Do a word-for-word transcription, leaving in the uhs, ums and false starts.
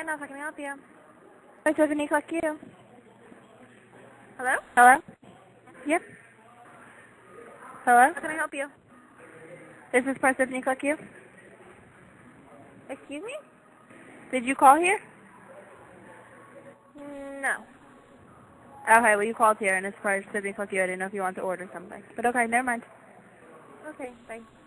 enough. How can I help you? Hi, Tiffany, Cluck you. Hello? Hello? Yep. Hello? How can I help you? This is Tiffany, Cluck you. Excuse me? Did you call here? No. Okay, well you called here and it's Tiffany, Cluck you. I didn't know if you wanted to order something. But okay, never mind. Okay, bye.